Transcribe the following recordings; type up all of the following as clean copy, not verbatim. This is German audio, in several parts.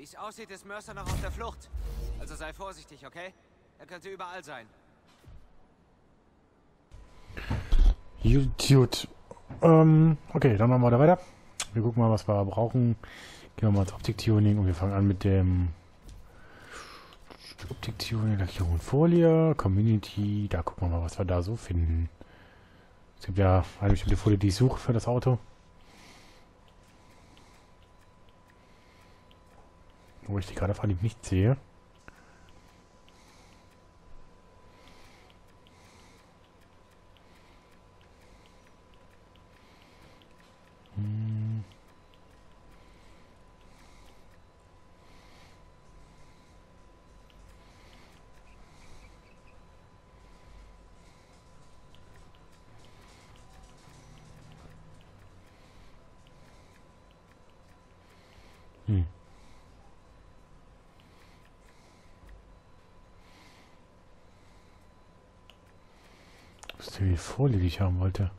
Wie es aussieht, ist Mercer noch auf der Flucht. Also sei vorsichtig, okay? Er könnte überall sein. Gut. Okay, dann machen wir da weiter. Wir gucken mal, was wir brauchen. Gehen wir mal ins Optik-Tuning und wir fangen an mit dem Optik-Tuning, Lackierung und Folie, Community. Da gucken wir mal, was wir da so finden. Es gibt ja eine bestimmte Folie, die ich suche für das Auto. Wo ich die gerade auf Anhieb nicht sehe. Das ist die Folie, die ich haben wollte.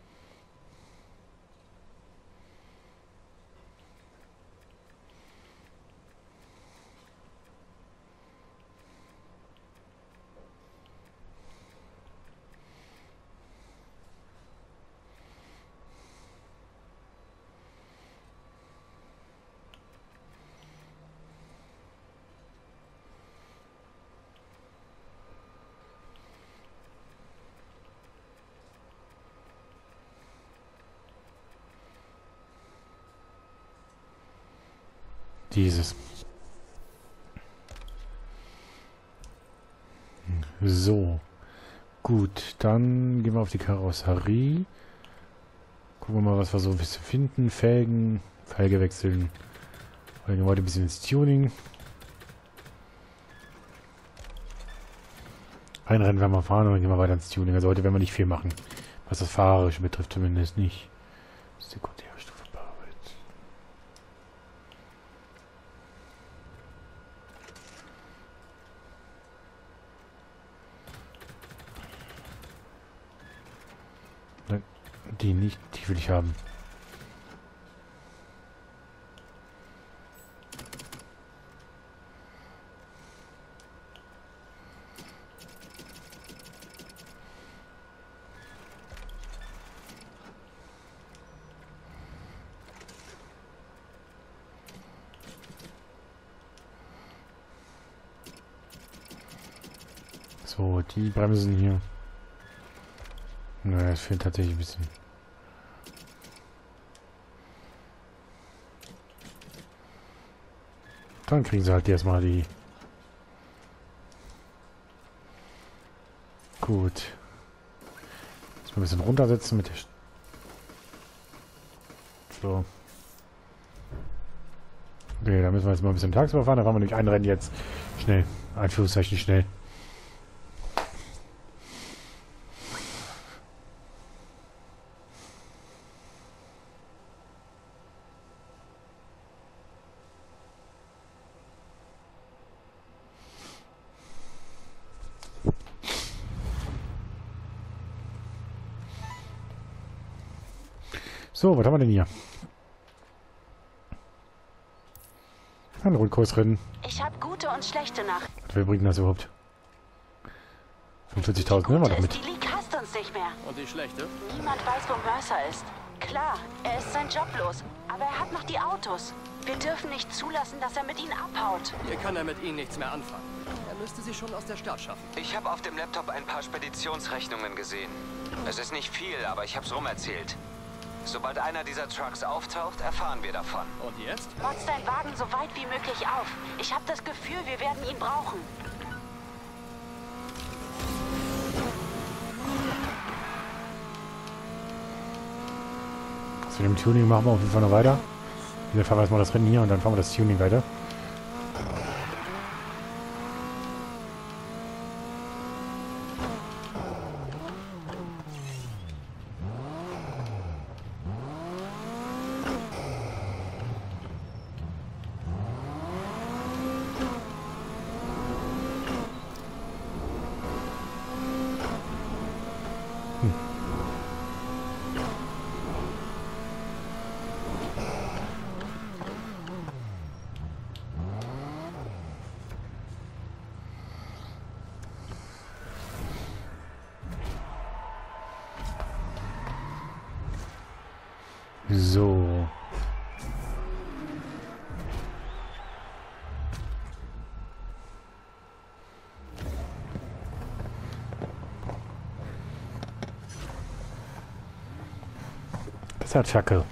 Dieses. So. Gut, dann gehen wir auf die Karosserie. Gucken wir mal, was wir so finden. Felgen, Felge wechseln. Dann gehen wir heute ein bisschen ins Tuning. Ein Rennen werden wir fahren und dann gehen wir weiter ins Tuning. Also heute werden wir nicht viel machen. Was das Fahrerische betrifft zumindest nicht. Sekundärstufe Bearbeit. Die nicht, die will ich haben. So, die Bremsen hier. Naja, es fehlt tatsächlich ein bisschen. Dann kriegen sie halt erstmal die. Gut. Jetzt mal ein bisschen runtersetzen mit der. So. Okay, da müssen wir jetzt mal ein bisschen tagsüber fahren. Da fahren wir nämlich ein Rennen jetzt schnell. Anführungszeichen schnell. So, was haben wir denn hier? Ein Rundkursrennen. Ich habe gute und schlechte Nachrichten. Wir bringen das überhaupt. 45.000 nehmen wir doch mit. Die League hasst uns nicht mehr. Und die schlechte? Niemand weiß, wo Mercer ist. Klar, er ist sein Job los, aber er hat noch die Autos. Wir dürfen nicht zulassen, dass er mit ihnen abhaut. Hier kann er mit ihnen nichts mehr anfangen. Er müsste sie schon aus der Stadt schaffen. Ich habe auf dem Laptop ein paar Speditionsrechnungen gesehen. Es ist nicht viel, aber ich hab's rumerzählt. Sobald einer dieser Trucks auftaucht, erfahren wir davon. Und jetzt? Motz deinen Wagen so weit wie möglich auf. Ich habe das Gefühl, wir werden ihn brauchen. Zu dem Tuning machen wir auf jeden Fall noch weiter. Wir fahren erstmal das Rennen hier und dann fahren wir das Tuning weiter. So. Das hat Attacke.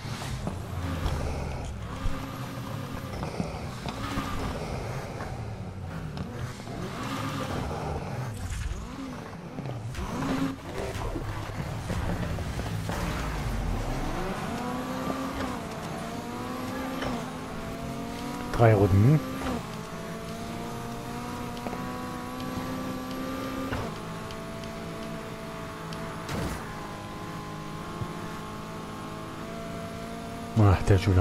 Drei Runden. Ach, der Schüler.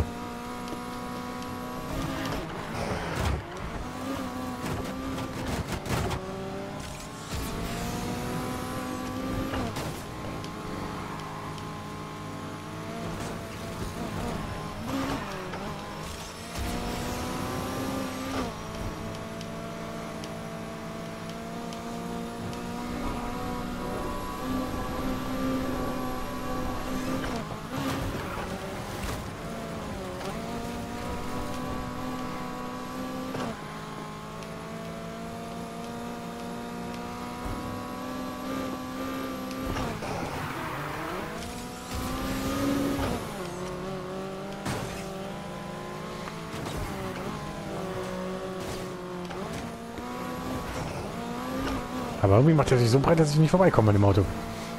Aber irgendwie macht er sich so breit, dass ich nicht vorbeikomme mit dem Auto.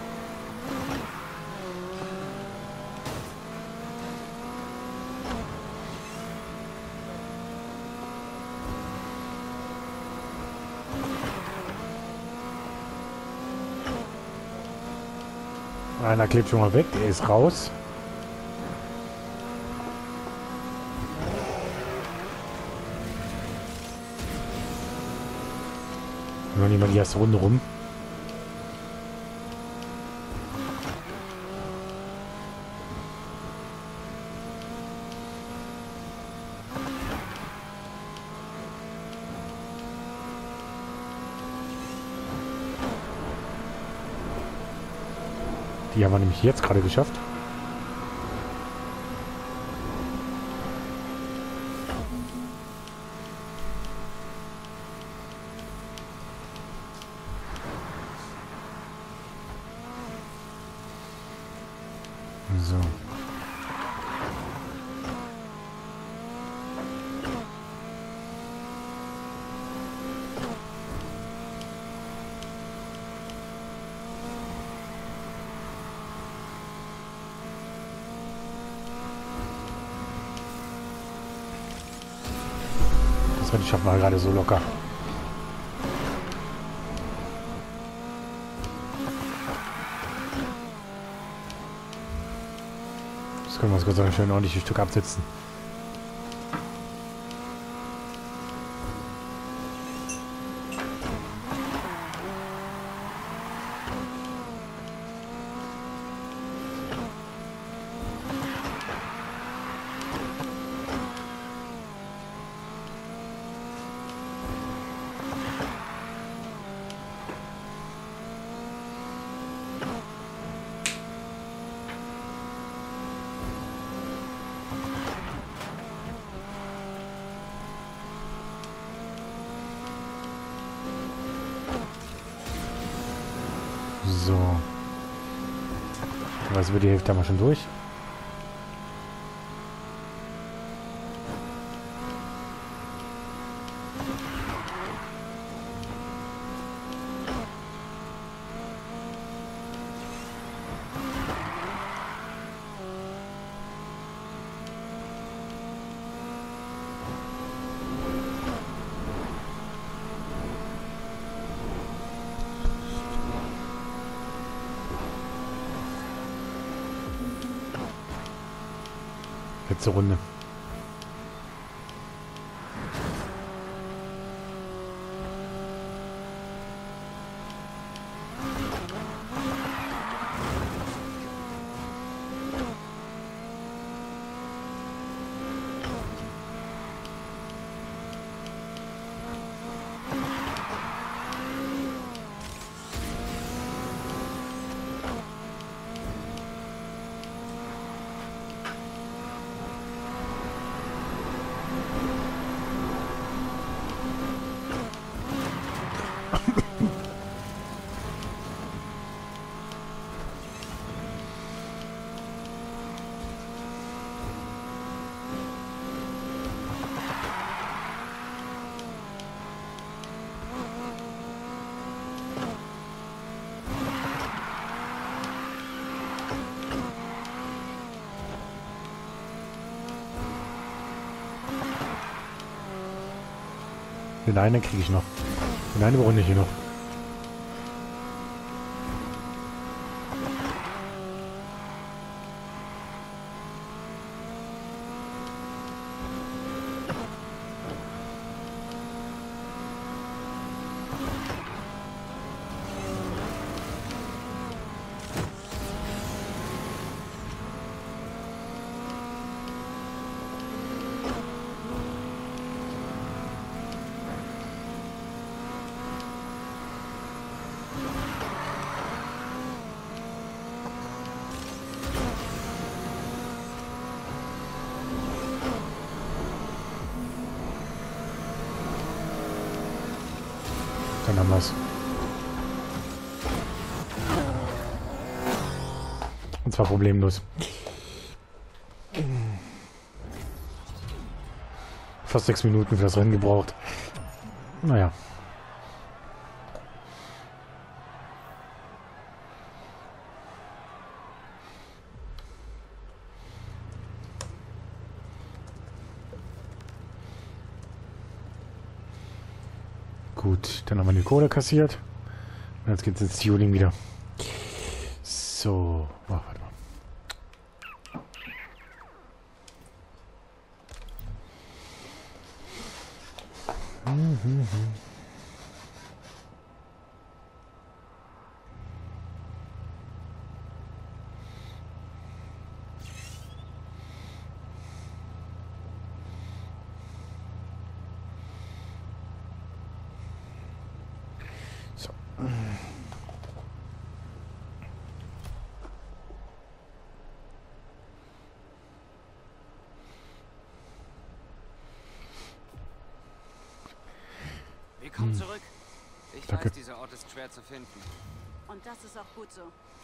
Einer klebt schon mal weg, der ist raus. Noch nicht mal die erste Runde rum. Die haben wir nämlich jetzt gerade geschafft. So. Das schaffen wir gerade so locker. Das können wir uns Gott sei Dank schön ordentlich ein Stück absetzen. So. Was wird die Hälfte haben wir schon durch? Letzte Runde. Den einen kriege ich noch. Den einen brauche ich noch. Dann haben wir es. Und zwar problemlos. Fast 6 Minuten für das Rennen gebraucht. Naja. Gut, dann haben wir die Kohle kassiert. Und jetzt geht es ins Tuning wieder. So. Oh, warte mal. So. Willkommen zurück. Ich Danke. weiß, dieser Ort ist schwer zu finden. Und das ist auch gut so.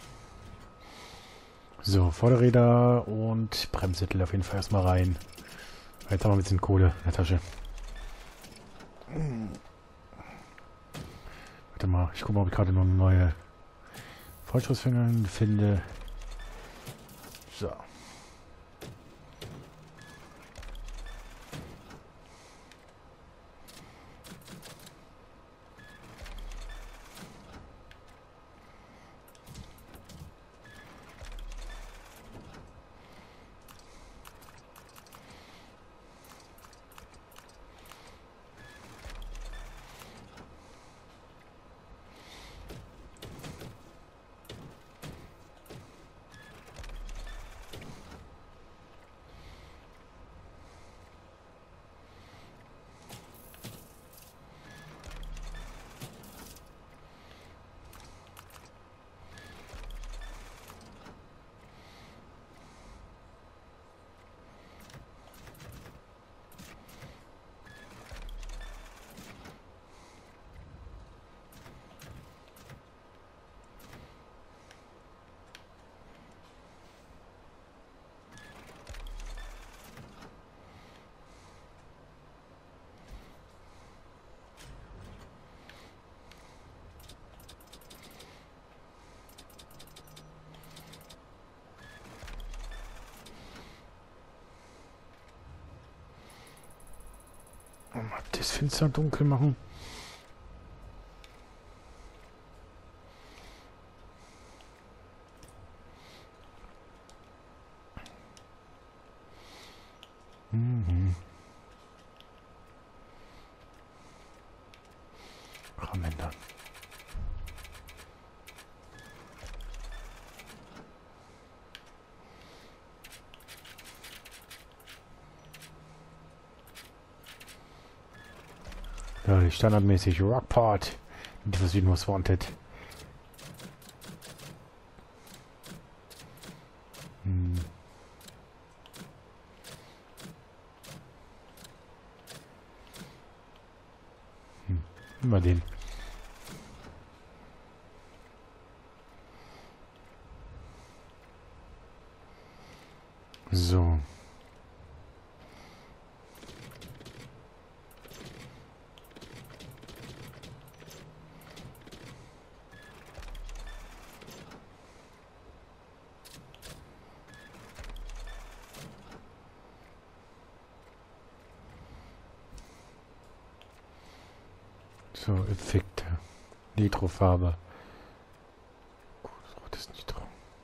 So, Vorderräder und Bremssättel auf jeden Fall erstmal rein. Jetzt haben wir ein bisschen Kohle in der Tasche. Warte mal, ich gucke mal, ob ich gerade noch eine neue Vollschussfinger finde. So. Mal das Fenster dunkel machen. Ramender. Ja, standardmäßig Rockport. Das was Most Wanted. Immer den. So. So, Effekte. Nitrofarbe. Rotes Nitro.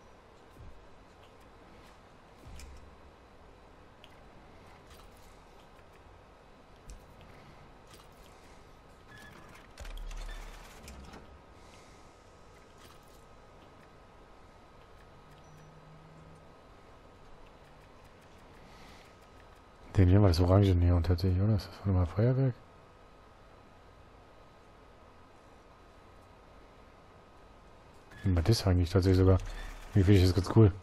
Den hier war das Orange Neon tatsächlich, oder? Ist das nochmal Feuerwerk? Aber das eigentlich tatsächlich sogar. Wie finde ich das ganz cool.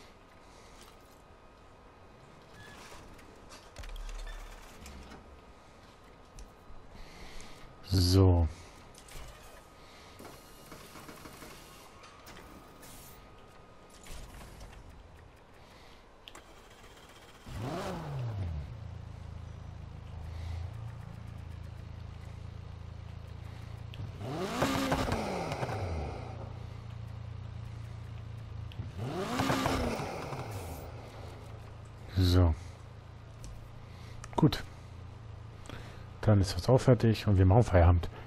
So. So. Gut. Dann ist das auch fertig und wir machen Feierabend.